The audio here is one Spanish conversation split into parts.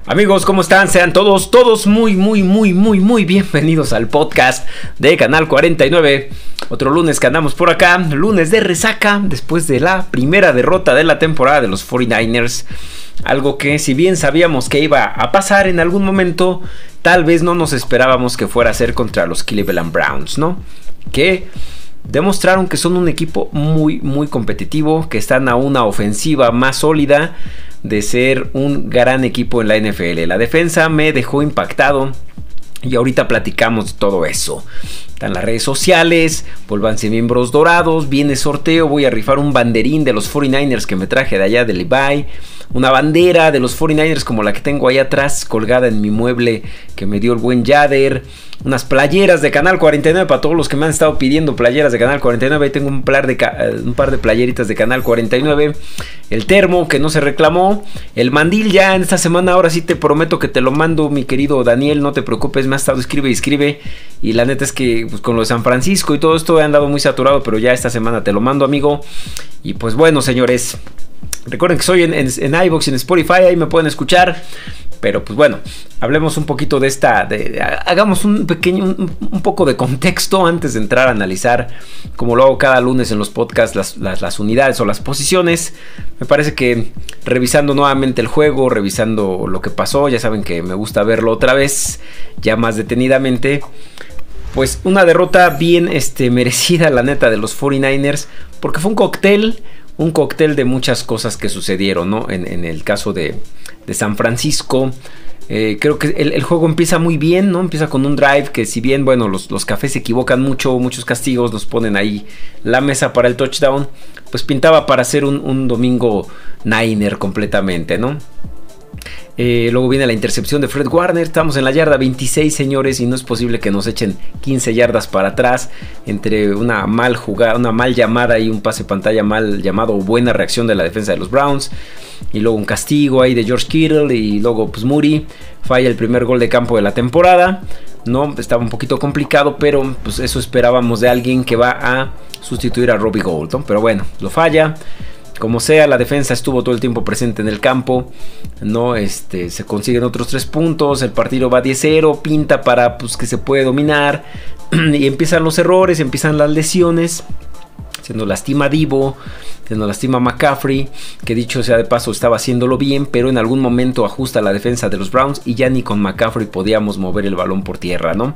Amigos, ¿cómo están? Sean todos muy bienvenidos al podcast de Canal 49. Otro lunes que andamos por acá, lunes de resaca, después de la primera derrota de la temporada de los 49ers. Algo que, si bien sabíamos que iba a pasar en algún momento, tal vez no nos esperábamos que fuera a ser contra los Cleveland Browns, ¿no? Que demostraron que son un equipo muy competitivo, que están a una ofensiva más sólida de ser un gran equipo en la NFL. La defensa me dejó impactado y ahorita platicamos de todo eso. Están las redes sociales, vuélvanse miembros dorados, viene sorteo, voy a rifar un banderín de los 49ers que me traje de allá de Levi. Una bandera de los 49ers como la que tengo ahí atrás colgada en mi mueble que me dio el buen Yader. Unas playeras de Canal 49 para todos los que me han estado pidiendo playeras de Canal 49. Ahí tengo un par de playeritas de Canal 49. El termo que no se reclamó. El mandil ya en esta semana, ahora sí te prometo que te lo mando, mi querido Daniel. No te preocupes, me ha estado escribe. Y la neta es que pues, con lo de San Francisco y todo esto he andado muy saturado, pero ya esta semana te lo mando, amigo. Y pues bueno, señores, recuerden que soy en iVoox y en Spotify, ahí me pueden escuchar. Pero pues bueno, hablemos un poquito de hagamos un poco de contexto antes de entrar a analizar, como lo hago cada lunes en los podcasts, las unidades o las posiciones. Me parece que revisando nuevamente el juego, revisando lo que pasó, ya saben que me gusta verlo otra vez, ya más detenidamente. Pues una derrota bien merecida, la neta, de los 49ers, porque fue un cóctel de muchas cosas que sucedieron, ¿no? En el caso de San Francisco, creo que el juego empieza muy bien, ¿no? Empieza con un drive que, si bien, bueno, los cafés se equivocan mucho, muchos castigos, nos ponen ahí la mesa para el touchdown, pues pintaba para ser un domingo Niner completamente, ¿no? Luego viene la intercepción de Fred Warner. Estamos en la yarda 26, señores, y no es posible que nos echen 15 yardas para atrás entre una mal jugada, una mal llamada y un pase pantalla mal llamado, buena reacción de la defensa de los Browns, y luego un castigo ahí de George Kittle, y luego pues Moody falla el primer gol de campo de la temporada. No, estaba un poquito complicado, pero pues eso esperábamos de alguien que va a sustituir a Robbie Gould, ¿no? Pero bueno, lo falla. Como sea, la defensa estuvo todo el tiempo presente en el campo, ¿no? Se consiguen otros 3 puntos, el partido va 10-0, pinta para pues, que se puede dominar, y empiezan los errores, empiezan las lesiones. Se nos lastima Deebo, se nos lastima McCaffrey, que dicho sea de paso estaba haciéndolo bien, pero en algún momento ajusta la defensa de los Browns y ya ni con McCaffrey podíamos mover el balón por tierra, ¿no?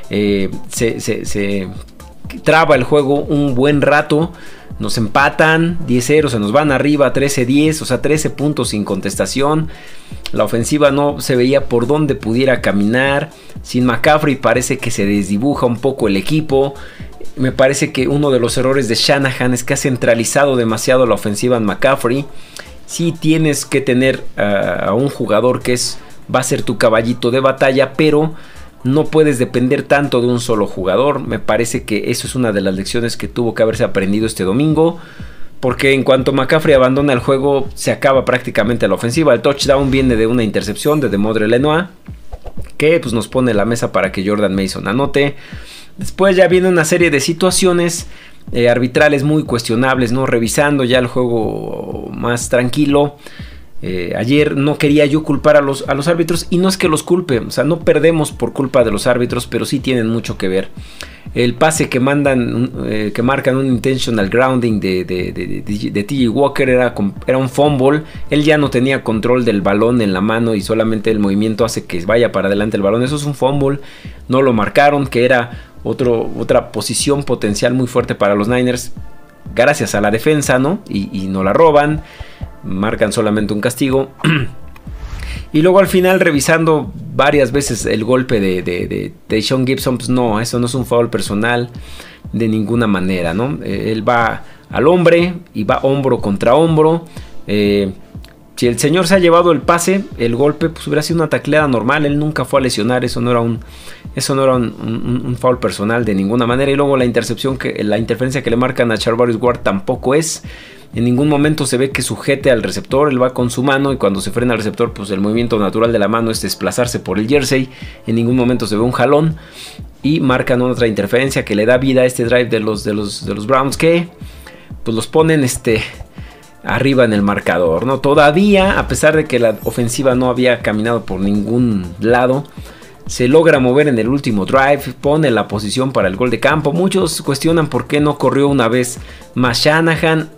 Se traba el juego un buen rato. Nos empatan 10-0, se nos van arriba 13-10, o sea 13 puntos sin contestación. La ofensiva no se veía por dónde pudiera caminar. Sin McCaffrey parece que se desdibuja un poco el equipo. Me parece que uno de los errores de Shanahan es que ha centralizado demasiado la ofensiva en McCaffrey. Sí tienes que tener a un jugador que va a ser tu caballito de batalla, pero no puedes depender tanto de un solo jugador. Me parece que eso es una de las lecciones que tuvo que haberse aprendido este domingo, porque en cuanto McCaffrey abandona el juego, se acaba prácticamente la ofensiva. El touchdown viene de una intercepción de Demondre Lenoir, que pues nos pone la mesa para que Jordan Mason anote. Después ya viene una serie de situaciones arbitrales muy cuestionables, ¿no? Revisando ya el juego más tranquilo. Ayer no quería yo culpar a los árbitros, y no es que los culpe, o sea, no perdemos por culpa de los árbitros, pero sí tienen mucho que ver. El pase que marcan un intentional grounding de TJ Walker era un fumble. Él ya no tenía control del balón en la mano y solamente el movimiento hace que vaya para adelante el balón. Eso es un fumble, no lo marcaron, que era otra posición potencial muy fuerte para los Niners, gracias a la defensa, ¿no? Y no la roban. Marcan solamente un castigo. Y luego al final, revisando varias veces el golpe de Sean Gibson, pues no, eso no es un foul personal de ninguna manera, ¿no? Él va al hombre y va hombro contra hombro. Si el señor se ha llevado el pase, el golpe, pues hubiera sido una tacleada normal. Él nunca fue a lesionar, eso no era un foul personal de ninguna manera. Y luego la interferencia que le marcan a Charvarius Ward tampoco es. En ningún momento se ve que sujete al receptor, él va con su mano, y cuando se frena el receptor, pues el movimiento natural de la mano es desplazarse por el jersey. En ningún momento se ve un jalón, y marcan otra interferencia que le da vida a este drive de los Browns, que pues los ponen arriba en el marcador, ¿no? Todavía, a pesar de que la ofensiva no había caminado por ningún lado, se logra mover en el último drive, pone la posición para el gol de campo. Muchos cuestionan por qué no corrió una vez más Shanahan.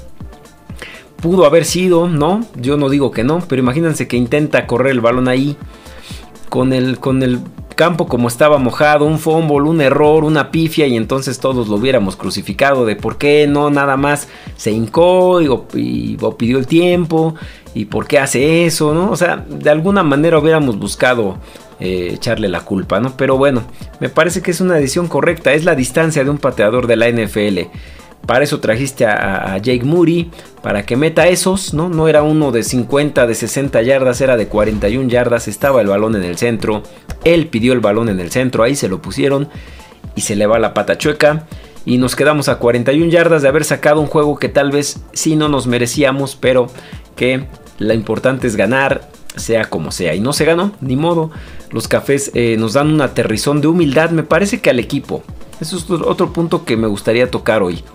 Pudo haber sido, ¿no? Yo no digo que no, pero imagínense que intenta correr el balón ahí con el campo como estaba mojado, un fumble, un error, una pifia, y entonces todos lo hubiéramos crucificado de por qué no nada más se hincó y pidió el tiempo y por qué hace eso, ¿no? O sea, de alguna manera hubiéramos buscado echarle la culpa, ¿no? Pero bueno, me parece que es una decisión correcta, es la distancia de un pateador de la NFL. Para eso trajiste a Jake Moody, para que meta esos, ¿no? No era uno de 50, de 60 yardas, era de 41 yardas, estaba el balón en el centro, él pidió el balón en el centro, ahí se lo pusieron y se le va la pata chueca. Y nos quedamos a 41 yardas de haber sacado un juego que tal vez sí no nos merecíamos, pero que lo importante es ganar, sea como sea. Y no se ganó, ni modo. Los Cafés nos dan un aterrizón de humildad, me parece que al equipo. Eso es otro punto que me gustaría tocar hoy.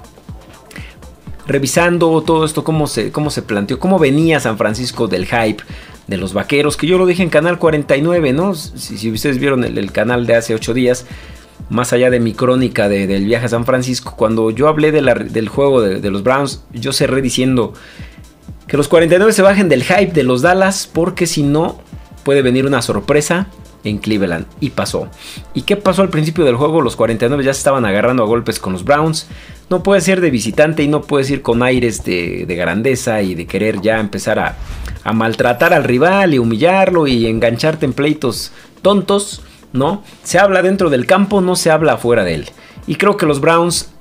Revisando todo esto, cómo se planteó, cómo venía San Francisco del hype de los Vaqueros, que yo lo dije en Canal 49, ¿no? Si ustedes vieron el canal de hace 8 días, más allá de mi crónica del viaje a San Francisco, cuando yo hablé del juego de los Browns, yo cerré diciendo que los 49 se bajen del hype de los Dallas, porque si no, puede venir una sorpresa en Cleveland, y pasó. ¿Y qué pasó al principio del juego? Los 49 ya se estaban agarrando a golpes con los Browns. No puedes ser de visitante y no puedes ir con aires de grandeza y de querer ya empezar a maltratar al rival y humillarlo y engancharte en pleitos tontos, ¿no? Se habla dentro del campo, no se habla afuera de él. Y creo que los Browns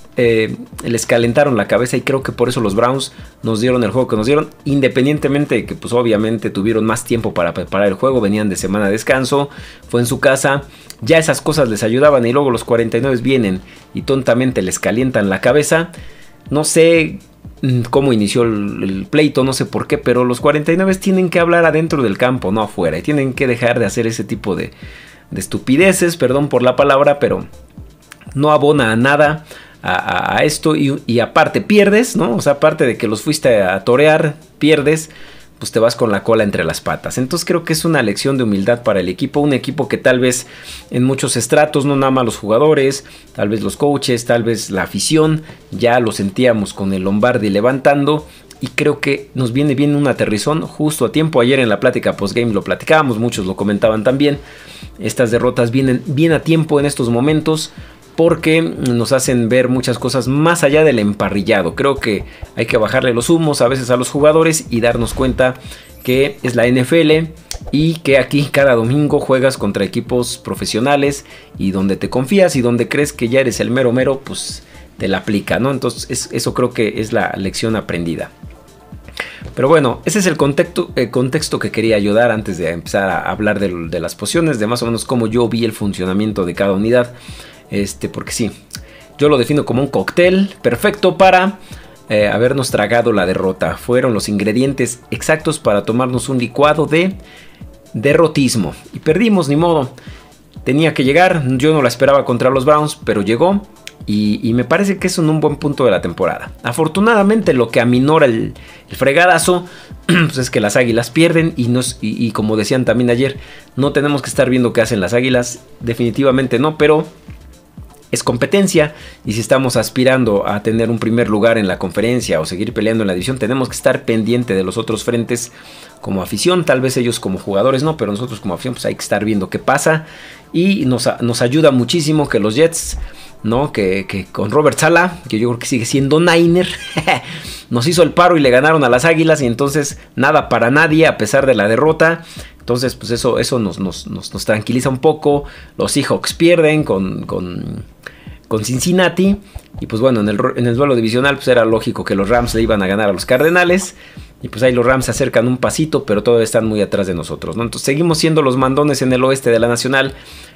les calentaron la cabeza, y creo que por eso los Browns nos dieron el juego que nos dieron, independientemente de que pues obviamente tuvieron más tiempo para preparar el juego, venían de semana de descanso, fue en su casa, ya esas cosas les ayudaban, y luego los 49 vienen y tontamente les calientan la cabeza. No sé cómo inició el pleito, no sé por qué, pero los 49 tienen que hablar adentro del campo, no afuera, y tienen que dejar de hacer ese tipo de estupideces, perdón por la palabra, pero no abona a nada a esto, y aparte pierdes, ¿no? O sea, aparte de que los fuiste a torear, pierdes, pues te vas con la cola entre las patas. Entonces creo que es una lección de humildad para el equipo, un equipo que tal vez en muchos estratos, no nada más los jugadores, tal vez los coaches, tal vez la afición, ya lo sentíamos con el Lombardi levantando, y creo que nos viene bien un aterrizón justo a tiempo. Ayer en la plática postgame lo platicábamos, muchos lo comentaban también. Estas derrotas vienen bien a tiempo en estos momentos, porque nos hacen ver muchas cosas más allá del emparrillado. Creo que hay que bajarle los humos a veces a los jugadores y darnos cuenta que es la NFL, y que aquí cada domingo juegas contra equipos profesionales, y donde te confías y donde crees que ya eres el mero mero, pues te la aplica, ¿no? Entonces eso creo que es la lección aprendida. Pero bueno, ese es el contexto que quería yo dar antes de empezar a hablar de las posiciones, de más o menos cómo yo vi el funcionamiento de cada unidad. Porque sí, yo lo defino como un cóctel perfecto para habernos tragado la derrota. Fueron los ingredientes exactos para tomarnos un licuado de derrotismo, y perdimos, ni modo. Tenía que llegar, yo no la esperaba contra los Browns, pero llegó, y me parece que es un buen punto de la temporada. Afortunadamente, lo que aminora el fregadazo pues es que las Águilas pierden, y como decían también ayer, no tenemos que estar viendo qué hacen las Águilas, definitivamente no, pero es competencia, y si estamos aspirando a tener un primer lugar en la conferencia o seguir peleando en la división, tenemos que estar pendiente de los otros frentes como afición. Tal vez ellos como jugadores no, pero nosotros como afición pues hay que estar viendo qué pasa, y nos ayuda muchísimo que los Jets, ¿no? Que con Robert Saleh, que yo creo que sigue siendo Niner, nos hizo el paro y le ganaron a las Águilas, y entonces nada para nadie a pesar de la derrota. Entonces pues eso nos tranquiliza un poco. Los Seahawks pierden con Cincinnati, y pues bueno, en el duelo divisional pues era lógico que los Rams le iban a ganar a los Cardenales, y pues ahí los Rams se acercan un pasito, pero todavía están muy atrás de nosotros, ¿no? Entonces seguimos siendo los mandones en el oeste de la Nacional.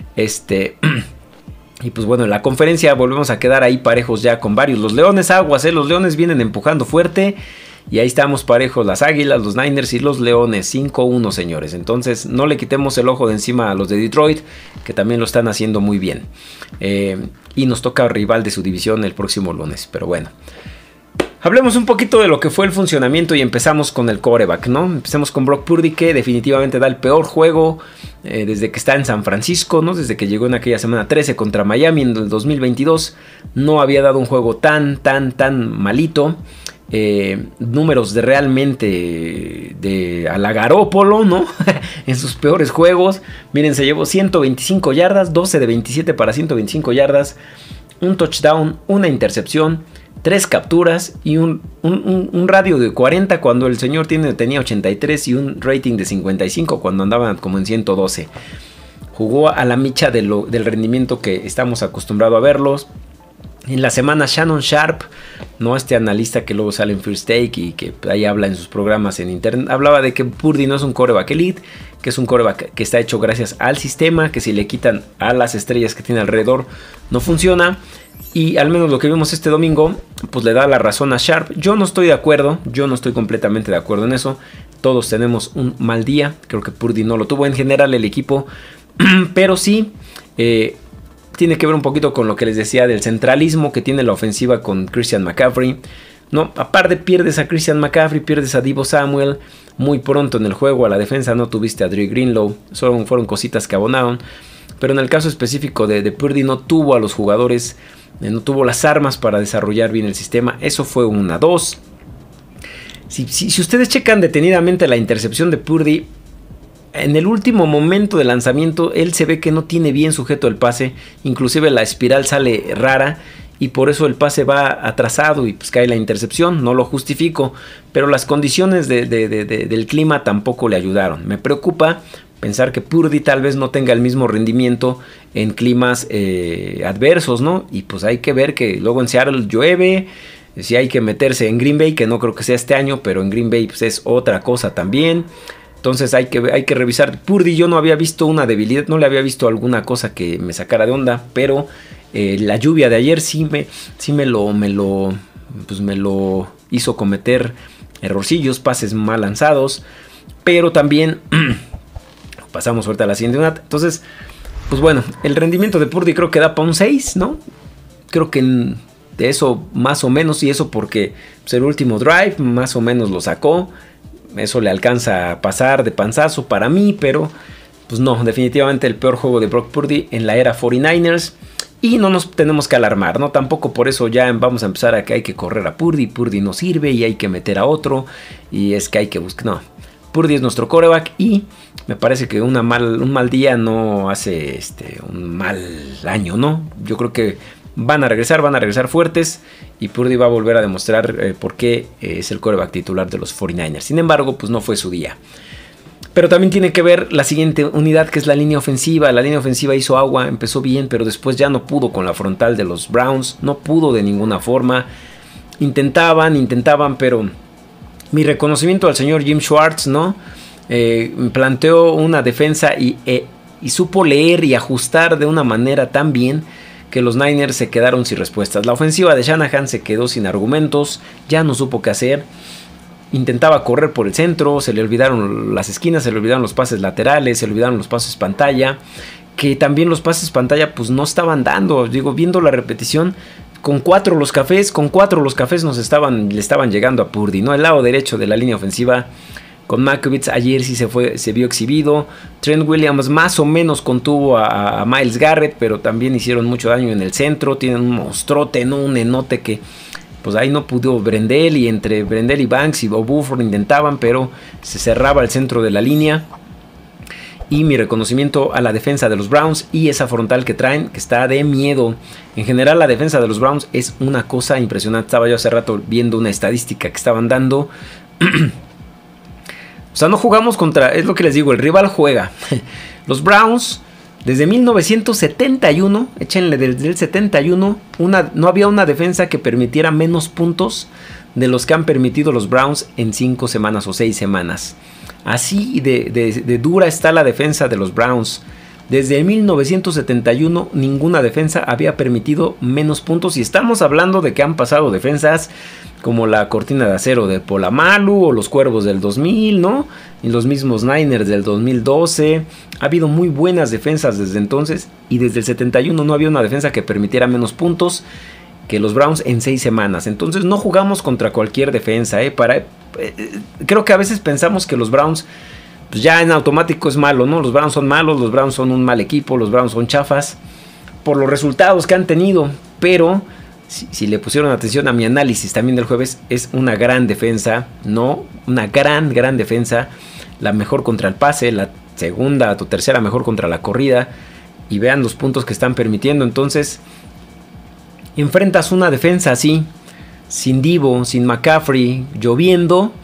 Y pues bueno, en la conferencia volvemos a quedar ahí parejos ya con varios. Los Leones aguas, los Leones vienen empujando fuerte, y ahí estamos parejos, las Águilas, los Niners y los Leones, 5-1, señores. Entonces no le quitemos el ojo de encima a los de Detroit, que también lo están haciendo muy bien. Y nos toca rival de su división el próximo lunes, pero bueno. Hablemos un poquito de lo que fue el funcionamiento y empezamos con el quarterback, ¿no? Empecemos con Brock Purdy, que definitivamente da el peor juego desde que está en San Francisco, ¿no? Desde que llegó en aquella semana 13 contra Miami en el 2022. No había dado un juego tan malito. Números de realmente de a la Garópolo, ¿no? En sus peores juegos. Miren, se llevó 125 yardas, 12 de 27 para 125 yardas, un touchdown, una intercepción, 3 capturas y un radio de 40 cuando el señor tenía 83 y un rating de 55 cuando andaban como en 112. Jugó a la micha del rendimiento que estamos acostumbrados a verlos. En la semana Shannon Sharp, ¿no? Este analista que luego sale en First Take y que ahí habla en sus programas en internet, hablaba de que Purdy no es un quarterback elite, que es un quarterback que está hecho gracias al sistema, que si le quitan a las estrellas que tiene alrededor no funciona. Y al menos lo que vimos este domingo, pues le da la razón a Sharp. Yo no estoy de acuerdo, yo no estoy completamente de acuerdo en eso. Todos tenemos un mal día, creo que Purdy no lo tuvo en general el equipo, pero sí... tiene que ver un poquito con lo que les decía del centralismo que tiene la ofensiva con Christian McCaffrey. No, aparte pierdes a Christian McCaffrey, pierdes a Deebo Samuel muy pronto en el juego. A la defensa no tuviste a Dre Greenlow, solo fueron cositas que abonaron. Pero en el caso específico de Purdy no tuvo a los jugadores, no tuvo las armas para desarrollar bien el sistema. Eso fue 1-2. Si ustedes checan detenidamente la intercepción de Purdy, en el último momento de lanzamiento él se ve que no tiene bien sujeto el pase, inclusive la espiral sale rara y por eso el pase va atrasado y pues cae la intercepción. No lo justifico, pero las condiciones del clima tampoco le ayudaron. Me preocupa pensar que Purdy tal vez no tenga el mismo rendimiento en climas adversos, ¿no? Y pues hay que ver que luego en Seattle llueve. Si hay que meterse en Green Bay, que no creo que sea este año, pero en Green Bay pues es otra cosa también. Entonces hay que revisar. Purdy yo no había visto una debilidad, no le había visto alguna cosa que me sacara de onda, pero la lluvia de ayer sí me lo hizo cometer errorcillos, pases mal lanzados, pero también pasamos ahorita a la siguiente unidad. Entonces, pues bueno, el rendimiento de Purdy creo que da para un 6, ¿no? Creo que de eso más o menos, y eso porque pues, el último drive más o menos lo sacó. Eso le alcanza a pasar de panzazo para mí, pero pues no, definitivamente el peor juego de Brock Purdy en la era 49ers. Y no nos tenemos que alarmar, ¿no? Tampoco por eso ya vamos a empezar a que hay que correr a Purdy. Purdy no sirve y hay que meter a otro. Y es que hay que buscar... No, Purdy es nuestro quarterback y me parece que un mal día no hace un mal año, ¿no? Yo creo que van a regresar fuertes y Purdy va a volver a demostrar por qué es el quarterback titular de los 49ers. Sin embargo, pues no fue su día. Pero también tiene que ver la siguiente unidad, que es la línea ofensiva. La línea ofensiva hizo agua, empezó bien, pero después ya no pudo con la frontal de los Browns. No pudo de ninguna forma. Intentaban, pero mi reconocimiento al señor Jim Schwartz, ¿no? Planteó una defensa y supo leer y ajustar de una manera tan bien que los Niners se quedaron sin respuestas. La ofensiva de Shanahan se quedó sin argumentos, ya no supo qué hacer. Intentaba correr por el centro, se le olvidaron las esquinas, se le olvidaron los pases laterales, se le olvidaron los pases pantalla, que también los pases pantalla pues no estaban dando. Digo, viendo la repetición, con cuatro los cafés le estaban llegando a Purdy, ¿no? El lado derecho de la línea ofensiva con Mackovitz ayer sí se vio exhibido. Trent Williams más o menos contuvo a Myles Garrett, pero también hicieron mucho daño en el centro. Tienen un monstruote, ¿no? Un enote que pues ahí no pudo Brendel, y entre Brendel y Banks y Buford intentaban, pero se cerraba el centro de la línea. Y mi reconocimiento a la defensa de los Browns y esa frontal que traen, que está de miedo. En general la defensa de los Browns es una cosa impresionante. Estaba yo hace rato viendo una estadística que estaban dando. O sea, no jugamos contra... Es lo que les digo, el rival juega. Los Browns, desde 1971, échenle desde el 71, no había una defensa que permitiera menos puntos de los que han permitido los Browns en 5 semanas o 6 semanas. Así de dura está la defensa de los Browns. Desde 1971 ninguna defensa había permitido menos puntos. Y estamos hablando de que han pasado defensas como la cortina de acero de Polamalu o los Cuervos del 2000, ¿no? Y los mismos Niners del 2012. Ha habido muy buenas defensas desde entonces. Y desde el 71 no había una defensa que permitiera menos puntos. que los Browns en 6 semanas. Entonces no jugamos contra cualquier defensa. Creo que a veces pensamos que los Browns, pues ya en automático es malo, ¿no? Los Browns son malos, los Browns son un mal equipo, los Browns son chafas por los resultados que han tenido. Pero si le pusieron atención a mi análisis también del jueves, es una gran defensa, ¿no? Una gran defensa. La mejor contra el pase, la segunda o tercera mejor contra la corrida. Y vean los puntos que están permitiendo. Entonces, enfrentas una defensa así, sin Deebo, sin McCaffrey, lloviendo.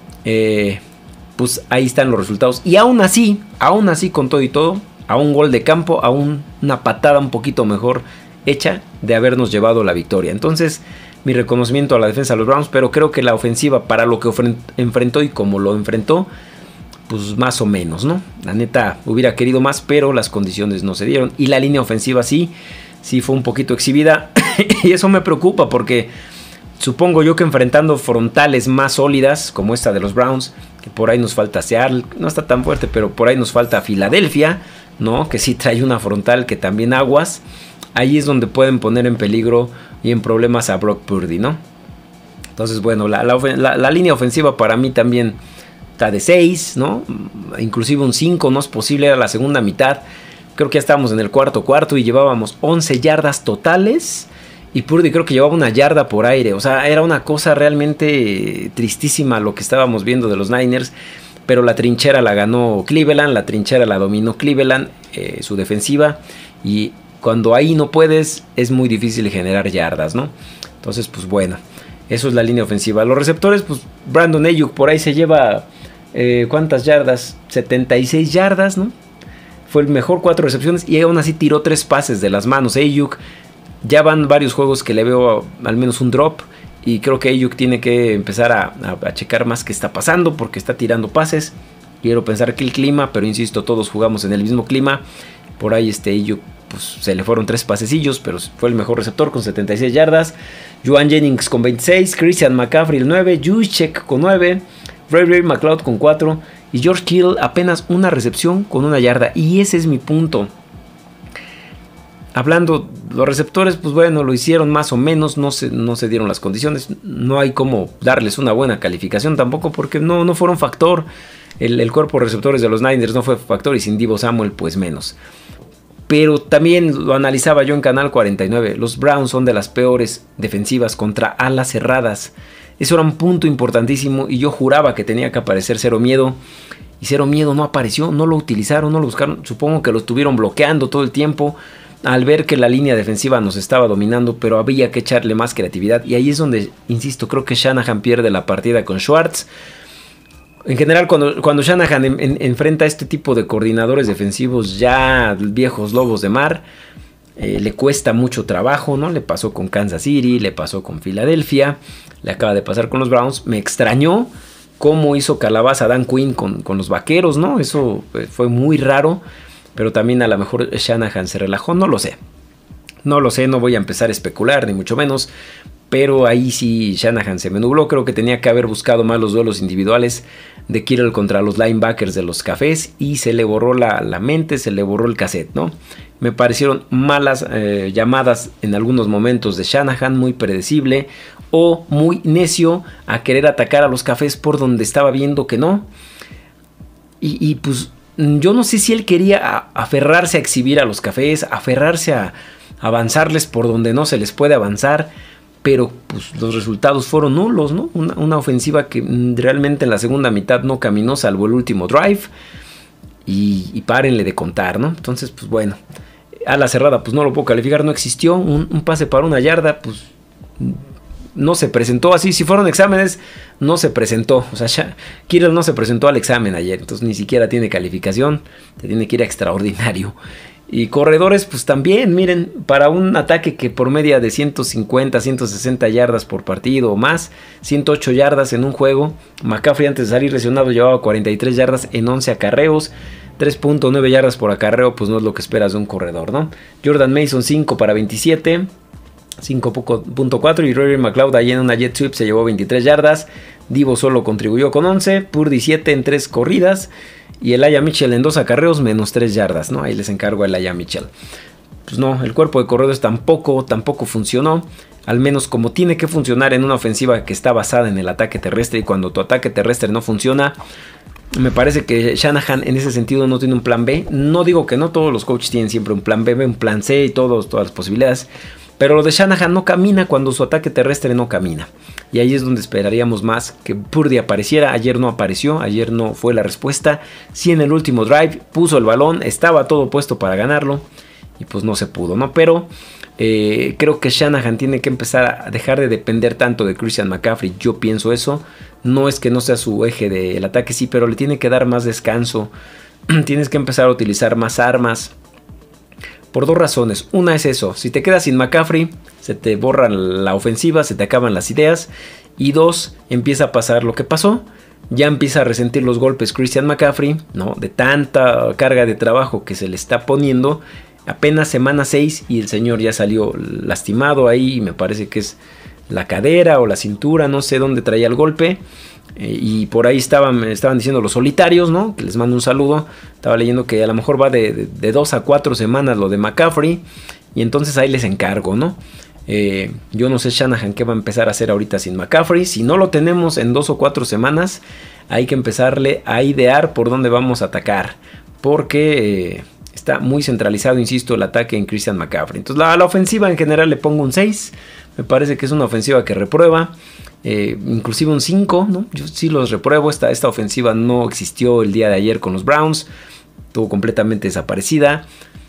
Pues ahí están los resultados. Y aún así, con todo y todo, a un gol de campo, a una patada un poquito mejor hecha de habernos llevado la victoria. Entonces, mi reconocimiento a la defensa de los Browns, pero creo que la ofensiva, para lo que enfrentó y como lo enfrentó, pues más o menos, ¿no? La neta hubiera querido más, pero las condiciones no se dieron. Y la línea ofensiva sí fue un poquito exhibida. Y eso me preocupa porque supongo yo que enfrentando frontales más sólidas, como esta de los Browns, que por ahí nos falta Seattle, no está tan fuerte, pero por ahí nos falta Filadelfia, ¿no? Que sí trae una frontal que también aguas. Ahí es donde pueden poner en peligro y en problemas a Brock Purdy, ¿no? Entonces, bueno, la línea ofensiva para mí también está de 6, ¿no? Inclusive un 5, no es posible, era la segunda mitad. Creo que ya estábamos en el cuarto y llevábamos 11 yardas totales. Y Purdy creo que llevaba 1 yarda por aire. O sea, era una cosa realmente tristísima lo que estábamos viendo de los Niners. Pero la trinchera la ganó Cleveland, la trinchera la dominó Cleveland, su defensiva. Y cuando ahí no puedes, es muy difícil generar yardas, ¿no? Entonces, pues bueno, eso es la línea ofensiva. Los receptores, pues Brandon Ayuk por ahí se lleva, ¿cuántas yardas? 76 yardas, ¿no? Fue el mejor, 4 recepciones y aún así tiró 3 pases de las manos. Ayuk, ya van varios juegos que le veo al menos un drop. Y creo que Ayuk tiene que empezar a checar más qué está pasando porque está tirando pases. Quiero pensar que el clima, pero insisto, todos jugamos en el mismo clima. Por ahí Ayuk, pues se le fueron 3 pasecillos, pero fue el mejor receptor con 76 yardas. Juwan Jennings con 26, Christian McCaffrey el 9, Juszczyk con 9, Ray McLeod con 4 y George Kittle apenas 1 recepción con 1 yarda. Y ese es mi punto. Hablando, los receptores, pues bueno, lo hicieron más o menos, no se dieron las condiciones. No hay como darles una buena calificación tampoco porque no fueron factor. El cuerpo de receptores de los Niners no fue factor y sin Deebo Samuel pues menos. Pero también lo analizaba yo en Canal 49. Los Browns son de las peores defensivas contra alas cerradas. Eso era un punto importantísimo y yo juraba que tenía que aparecer Cero Miedo. Y Cero Miedo no apareció, no lo utilizaron, no lo buscaron. Supongo que lo estuvieron bloqueando todo el tiempo al ver que la línea defensiva nos estaba dominando, pero había que echarle más creatividad. Y ahí es donde, insisto, creo que Shanahan pierde la partida con Schwartz. En general, cuando Shanahan enfrenta a este tipo de coordinadores defensivos ya viejos lobos de mar, le cuesta mucho trabajo, ¿no? Le pasó con Kansas City, le pasó con Filadelfia, le acaba de pasar con los Browns. Me extrañó cómo hizo calabaza Dan Quinn con los Vaqueros, ¿no? Eso fue muy raro, pero también a lo mejor Shanahan se relajó, no lo sé. No lo sé, no voy a empezar a especular, ni mucho menos. Pero ahí sí Shanahan se me nubló. Creo que tenía que haber buscado más los duelos individuales de Kittle contra los linebackers de los Cafés. Y se le borró la mente, se le borró el cassette, ¿no? Me parecieron malas llamadas en algunos momentos de Shanahan, muy predecible. O muy necio a querer atacar a los Cafés por donde estaba viendo que no. Y pues yo no sé si él quería aferrarse a exhibir a los Cafés, aferrarse a avanzarles por donde no se les puede avanzar. Pero pues, los resultados fueron nulos, ¿no? Una ofensiva que realmente en la segunda mitad no caminó salvo el último drive. Y párenle de contar, ¿no? Entonces, pues bueno. A la cerrada, pues no lo puedo calificar, no existió. Un pase para 1 yarda, pues no se presentó así. Si fueron exámenes, no se presentó. O sea, Kittle no se presentó al examen ayer. Entonces ni siquiera tiene calificación. Te tiene que ir a extraordinario. Y corredores, pues también, miren, para un ataque que por media de 150, 160 yardas por partido o más, 108 yardas en un juego. McCaffrey antes de salir lesionado llevaba 43 yardas en 11 acarreos. 3.9 yardas por acarreo, pues no es lo que esperas de un corredor, ¿no? Jordan Mason 5 para 27, 5.4 y Ray McLeod ahí en una jet sweep se llevó 23 yardas. Deebo solo contribuyó con 11, Purdy 7 en 3 corridas. Y Elijah Mitchell en 2 acarreos menos 3 yardas, ¿no? Ahí les encargo a Elijah Mitchell. Pues no, el cuerpo de corredores tampoco funcionó. al menos como tiene que funcionar en una ofensiva que está basada en el ataque terrestre, y cuando tu ataque terrestre no funciona, me parece que Shanahan en ese sentido no tiene un plan B. No digo que no, todos los coaches tienen siempre un plan B, un plan C y todas las posibilidades, pero lo de Shanahan no camina cuando su ataque terrestre no camina. Y ahí es donde esperaríamos más que Purdy apareciera. Ayer no apareció, ayer no fue la respuesta. Sí, en el último drive puso el balón, estaba todo puesto para ganarlo y pues no se pudo, ¿no? Pero creo que Shanahan tiene que empezar a dejar de depender tanto de Christian McCaffrey. Yo pienso eso. No es que no sea su eje del ataque, sí, pero le tiene que dar más descanso. Tienes que empezar a utilizar más armas. Por dos razones. Una es eso, si te quedas sin McCaffrey, se te borra la ofensiva, se te acaban las ideas. Y dos, empieza a pasar lo que pasó. Ya empieza a resentir los golpes Christian McCaffrey, ¿no? De tanta carga de trabajo que se le está poniendo. Apenas semana 6 y el señor ya salió lastimado ahí. Me parece que es la cadera o la cintura, no sé dónde traía el golpe. Y por ahí me estaban diciendo los solitarios, ¿no? Que les mando un saludo. Estaba leyendo que a lo mejor va de 2 a 4 semanas lo de McCaffrey. Y entonces ahí les encargo, ¿no? Yo no sé Shanahan qué va a empezar a hacer ahorita sin McCaffrey. Si no lo tenemos en 2 o 4 semanas, hay que empezarle a idear por dónde vamos a atacar. Porque está muy centralizado, insisto, el ataque en Christian McCaffrey. Entonces la ofensiva en general le pongo un 6. Me parece que es una ofensiva que reprueba. Inclusive un 5, ¿no? Yo sí los repruebo. Esta ofensiva no existió el día de ayer con los Browns. Estuvo completamente desaparecida.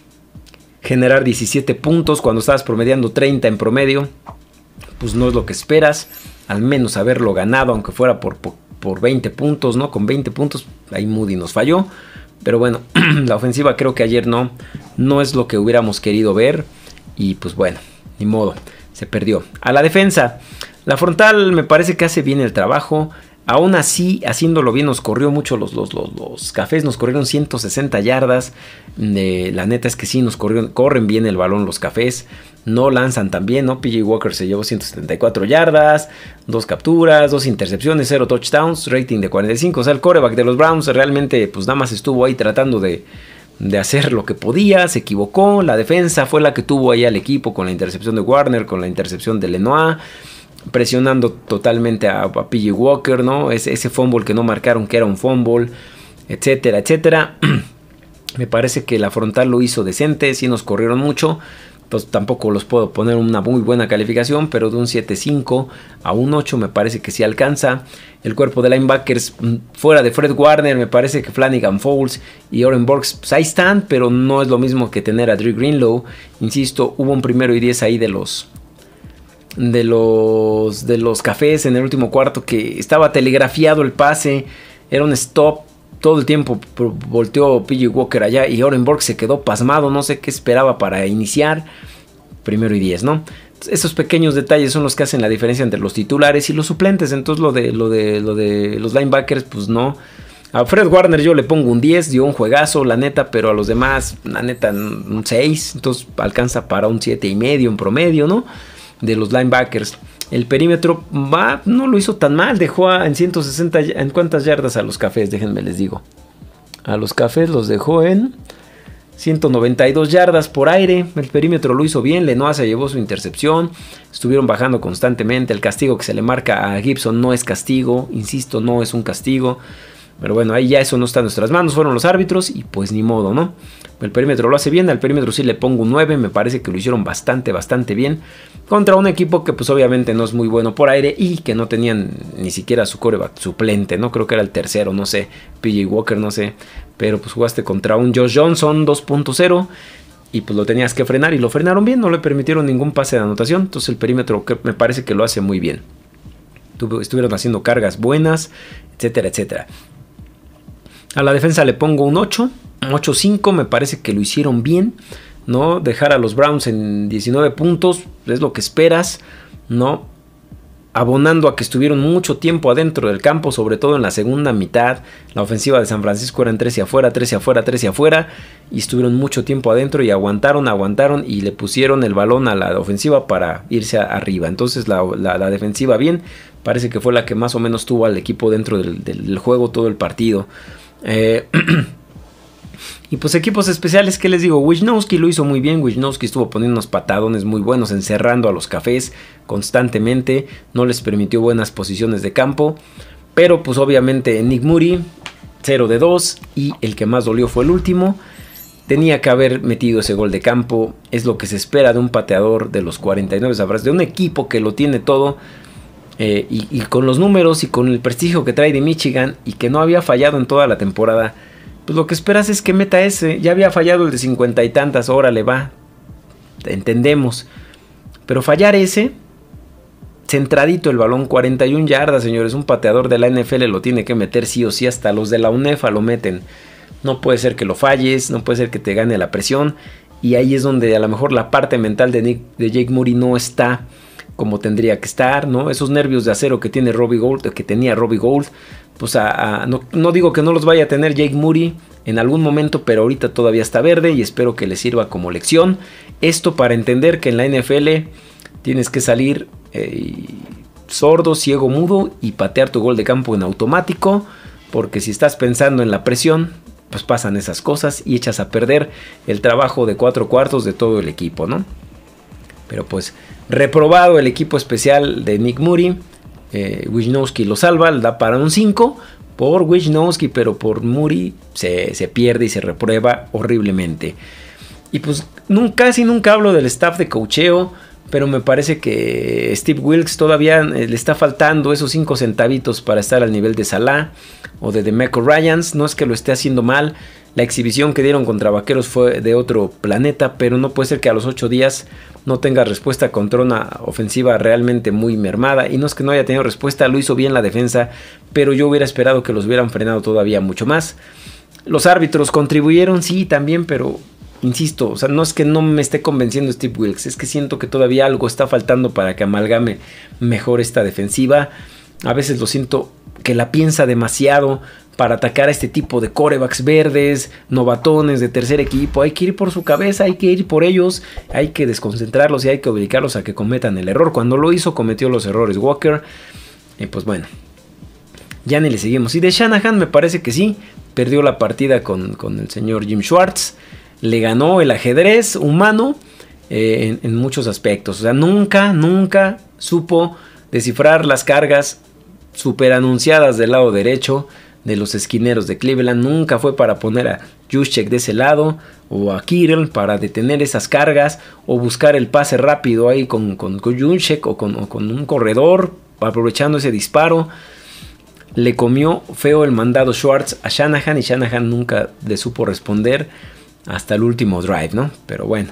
Generar 17 puntos cuando estabas promediando 30 en promedio, pues no es lo que esperas. Al menos haberlo ganado, aunque fuera por 20 puntos, ¿no? Con 20 puntos, ahí Moody nos falló. Pero bueno, la ofensiva creo que ayer no es lo que hubiéramos querido ver. Y pues bueno, ni modo, se perdió. A la defensa, la frontal me parece que hace bien el trabajo. Aún así, haciéndolo bien, nos corrió mucho los Cafés, nos corrieron 160 yardas. La neta es que sí, corren bien el balón los Cafés. No lanzan tan bien, ¿no? PJ Walker se llevó 174 yardas, 2 capturas, 2 intercepciones, 0 touchdowns, rating de 45. O sea, el quarterback de los Browns realmente pues nada más estuvo ahí tratando de hacer lo que podía, se equivocó. La defensa fue la que tuvo ahí al equipo con la intercepción de Warner, con la intercepción de Lenoir, presionando totalmente a PJ Walker, ¿no? Ese fumble que no marcaron que era un fumble, etcétera, etcétera. Me parece que la frontal lo hizo decente, sí nos corrieron mucho. Pues tampoco los puedo poner una muy buena calificación, pero de un 7.5 a un 8 me parece que sí alcanza. El cuerpo de linebackers fuera de Fred Warner, me parece que Flanagan Fowles y Oren Burks pues ahí están, pero no es lo mismo que tener a Dre Greenlow. Insisto, hubo un 1st y 10 ahí de los Cafés en el último cuarto que estaba telegrafiado el pase, era un stop. Todo el tiempo volteó PJ Walker allá y Oren Burks se quedó pasmado. No sé qué esperaba para iniciar. 1st y 10, ¿no? Esos pequeños detalles son los que hacen la diferencia entre los titulares y los suplentes. Entonces lo de los linebackers, pues no. A Fred Warner yo le pongo un 10, dio un juegazo, la neta, pero a los demás, la neta, un 6. Entonces alcanza para un 7.5 en promedio, ¿no? De los linebackers. El perímetro no lo hizo tan mal. Dejó en 160. ¿En cuántas yardas a los Cafés? Déjenme les digo. A los Cafés los dejó en 192 yardas por aire. El perímetro lo hizo bien. Lenoir se llevó su intercepción. Estuvieron bajando constantemente. El castigo que se le marca a Gibson no es castigo. Insisto, no es un castigo. Pero bueno, ahí ya eso no está en nuestras manos. Fueron los árbitros y pues ni modo, ¿no? El perímetro lo hace bien. Al perímetro sí le pongo un 9. Me parece que lo hicieron bastante bien. Contra un equipo que pues obviamente no es muy bueno por aire y que no tenían ni siquiera su quarterback suplente, ¿no? Creo que era el tercero, no sé. PJ Walker, no sé. Pero pues jugaste contra un Josh Johnson 2.0 y pues lo tenías que frenar y lo frenaron bien. No le permitieron ningún pase de anotación. Entonces el perímetro me parece que lo hace muy bien. Estuvieron haciendo cargas buenas, etcétera, etcétera. A la defensa le pongo un 8, 8.5, me parece que lo hicieron bien, ¿no? Dejar a los Browns en 19 puntos es lo que esperas, ¿no? Abonando a que estuvieron mucho tiempo adentro del campo, sobre todo en la segunda mitad. La ofensiva de San Francisco eran 13 afuera, 13 afuera, 13 afuera, y estuvieron mucho tiempo adentro y aguantaron y le pusieron el balón a la ofensiva para irse arriba. Entonces la defensiva bien, parece que fue la que más o menos tuvo al equipo dentro del juego todo el partido. Y pues equipos especiales, ¿qué les digo? Wisnowski lo hizo muy bien. Wisnowski estuvo poniendo unos patadones muy buenos, encerrando a los Cafés constantemente. No les permitió buenas posiciones de campo. Pero pues obviamente Nick Moody, 0 de 2. Y el que más dolió fue el último. Tenía que haber metido ese gol de campo. Es lo que se espera de un pateador de los 49 Sabres, de un equipo que lo tiene todo. Y con los números y con el prestigio que trae de Michigan. Y que no había fallado en toda la temporada. Pues lo que esperas es que meta ese. Ya había fallado el de 50 y tantas. Órale, va. Entendemos. Pero fallar ese. Centradito el balón. 41 yardas, señores. Un pateador de la NFL lo tiene que meter sí o sí. Hasta los de la UNEFA lo meten. No puede ser que lo falles. No puede ser que te gane la presión. Y ahí es donde a lo mejor la parte mental de Jake Moody no está como tendría que estar, ¿no? Esos nervios de acero que tiene Robbie Gould, que tenía Robbie Gould, pues no digo que no los vaya a tener Jake Moody en algún momento, pero ahorita todavía está verde y espero que le sirva como lección. Esto para entender que en la NFL tienes que salir sordo, ciego, mudo y patear tu gol de campo en automático, porque si estás pensando en la presión, pues pasan esas cosas y echas a perder el trabajo de 4 cuartos de todo el equipo, ¿no? Pero pues reprobado el equipo especial de Nick Moody. Wisnowski lo salva, le da para un 5 por Wisnowski, pero por Moody se pierde y se reprueba horriblemente. Y pues casi nunca hablo del staff de coacheo, pero me parece que Steve Wilkes todavía le está faltando esos 5 centavitos para estar al nivel de Salah o de DeMeco Ryans. No es que lo esté haciendo mal. La exhibición que dieron contra Vaqueros fue de otro planeta, pero no puede ser que a los 8 días no tenga respuesta contra una ofensiva realmente muy mermada. Y no es que no haya tenido respuesta, lo hizo bien la defensa, pero yo hubiera esperado que los hubieran frenado todavía mucho más. Los árbitros contribuyeron, sí, también, pero insisto, o sea, no es que no me esté convenciendo Steve Wilkes, es que siento que todavía algo está faltando para que amalgame mejor esta defensiva. A veces lo siento que la piensa demasiado para atacar a este tipo de quarterbacks verdes, novatones de tercer equipo. Hay que ir por su cabeza, hay que ir por ellos, hay que desconcentrarlos y hay que obligarlos a que cometan el error. Cuando lo hizo, cometió los errores Walker. Pues bueno, ya ni le seguimos. Y de Shanahan me parece que sí, perdió la partida con el señor Jim Schwartz. Le ganó el ajedrez humano en muchos aspectos. O sea, nunca supo descifrar las cargas super anunciadas del lado derecho de los esquineros de Cleveland. Nunca fue para poner a Juszczyk de ese lado o a Kittle para detener esas cargas o buscar el pase rápido ahí con Juszczyk o con un corredor aprovechando ese disparo. Le comió feo el mandado Schwartz a Shanahan y Shanahan nunca le supo responder hasta el último drive, ¿no? Pero bueno,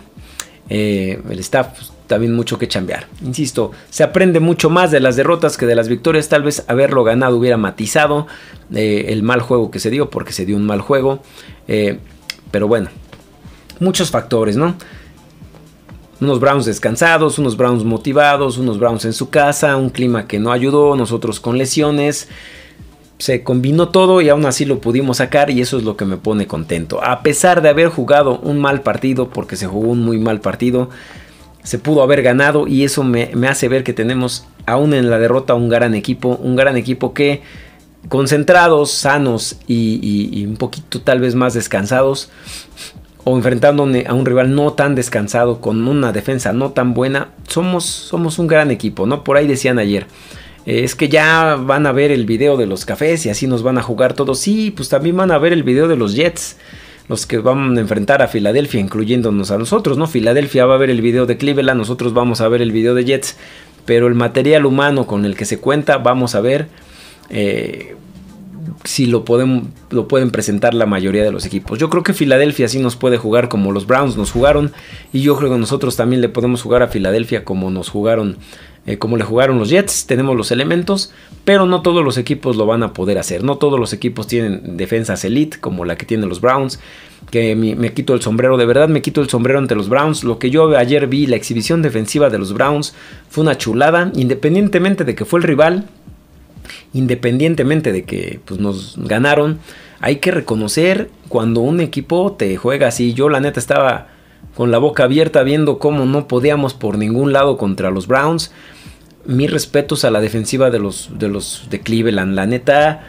el staff pues, también mucho que chambear. Insisto, se aprende mucho más de las derrotas que de las victorias. Tal vez haberlo ganado hubiera matizado el mal juego que se dio, porque se dio un mal juego. Pero bueno, muchos factores, ¿no? Unos Browns descansados, unos Browns motivados, unos Browns en su casa, un clima que no ayudó, nosotros con lesiones. Se combinó todo y aún así lo pudimos sacar y eso es lo que me pone contento. A pesar de haber jugado un mal partido, porque se jugó un muy mal partido, se pudo haber ganado y eso me hace ver que tenemos aún en la derrota un gran equipo que concentrados, sanos y un poquito tal vez más descansados, o enfrentando a un rival no tan descansado, con una defensa no tan buena, somos un gran equipo, ¿no? Por ahí decían ayer, es que ya van a ver el video de los Cafés y así nos van a jugar todos. Sí, pues también van a ver el video de los Jets, los que van a enfrentar a Filadelfia, incluyéndonos a nosotros, ¿no? Filadelfia va a ver el video de Cleveland, nosotros vamos a ver el video de Jets, pero el material humano con el que se cuenta, vamos a ver si lo pueden presentar la mayoría de los equipos. Yo creo que Filadelfia sí nos puede jugar como los Browns nos jugaron, y yo creo que nosotros también le podemos jugar a Filadelfia como nos jugaron, como le jugaron los Jets. Tenemos los elementos, pero no todos los equipos lo van a poder hacer. No todos los equipos tienen defensas elite como la que tienen los Browns, que me quito el sombrero, de verdad me quito el sombrero ante los Browns. Lo que yo ayer vi, la exhibición defensiva de los Browns fue una chulada, independientemente de que fue el rival, independientemente de que pues, nos ganaron. Hay que reconocer cuando un equipo te juega así. Yo la neta estaba con la boca abierta viendo cómo no podíamos por ningún lado contra los Browns. Mis respetos a la defensiva de Cleveland. La neta,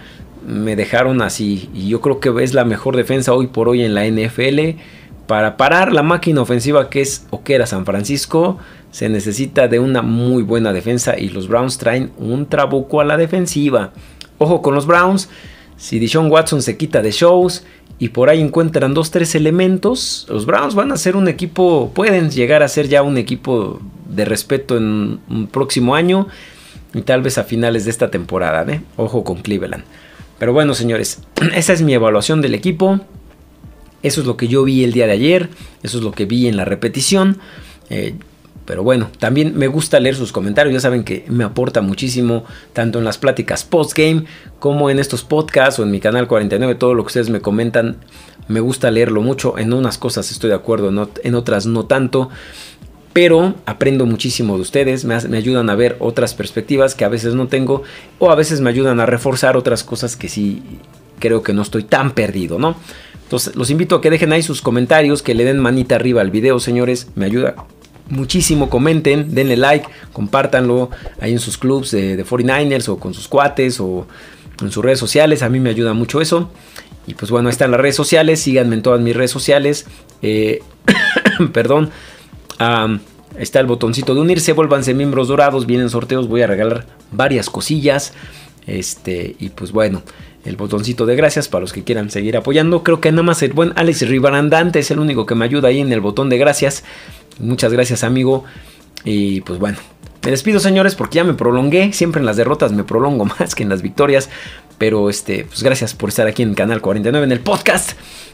me dejaron así. Y yo creo que es la mejor defensa hoy por hoy en la NFL. Para parar la máquina ofensiva que es o que era San Francisco, se necesita de una muy buena defensa. Y los Browns traen un trabuco a la defensiva. Ojo con los Browns. Si Deshaun Watson se quita de shows y por ahí encuentran 2-3 elementos, los Browns van a ser un equipo, pueden llegar a ser ya un equipo de respeto en un próximo año y tal vez a finales de esta temporada, ¿eh? Ojo con Cleveland. Pero bueno, señores, esa es mi evaluación del equipo. Eso es lo que yo vi el día de ayer, eso es lo que vi en la repetición. Pero bueno, también me gusta leer sus comentarios. Ya saben que me aporta muchísimo, tanto en las pláticas postgame como en estos podcasts o en mi canal 49. Todo lo que ustedes me comentan, me gusta leerlo mucho. En unas cosas estoy de acuerdo, en otras no tanto. Pero aprendo muchísimo de ustedes. Me ayudan a ver otras perspectivas que a veces no tengo. O a veces me ayudan a reforzar otras cosas que sí creo que no estoy tan perdido, ¿no? Entonces los invito a que dejen ahí sus comentarios, que le den manita arriba al video, señores. Me ayuda muchísimo, comenten, denle like, compártanlo ahí en sus clubs de 49ers o con sus cuates o en sus redes sociales. A mí me ayuda mucho eso. Y pues bueno, ahí están las redes sociales, síganme en todas mis redes sociales. Perdón, está el botoncito de unirse, vuélvanse miembros dorados, vienen sorteos, voy a regalar varias cosillas. Y pues bueno, el botoncito de gracias para los que quieran seguir apoyando. Creo que nada más el buen Alex Ribarandante es el único que me ayuda ahí en el botón de gracias. Muchas gracias, amigo. Y pues bueno, me despido, señores, porque ya me prolongué. Siempre en las derrotas me prolongo más que en las victorias. Pero pues gracias por estar aquí en Canal 49 en el podcast.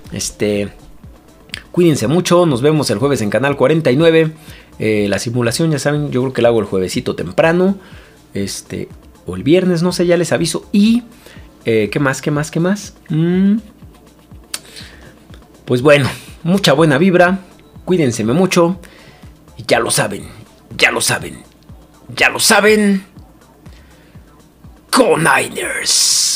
Cuídense mucho. Nos vemos el jueves en Canal 49. La simulación, ya saben, yo creo que la hago el juevesito temprano. O el viernes, no sé, ya les aviso. Y ¿qué más? Pues bueno, mucha buena vibra. Cuídense mucho. Y ya lo saben. ¡Go Niners!